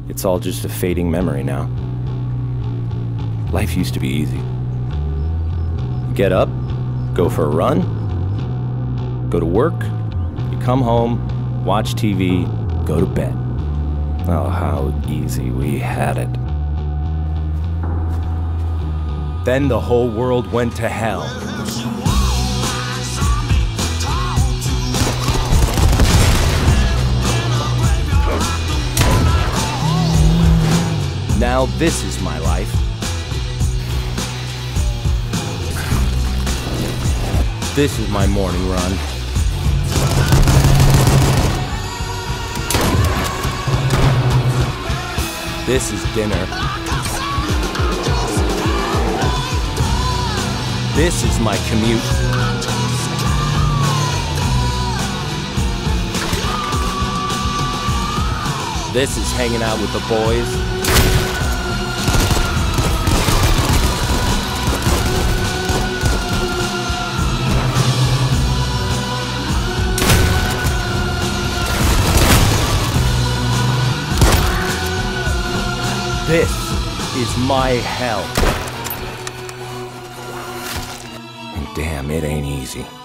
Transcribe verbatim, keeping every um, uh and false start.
It's all just a fading memory now. Life used to be easy. Get up, go for a run, go to work, you come home, watch T V, go to bed. Oh, how easy we had it. Then the whole world went to hell. Now this is my life. This is my morning run. This is dinner. This is my commute. This is hanging out with the boys. This is my hell. And damn, it ain't easy.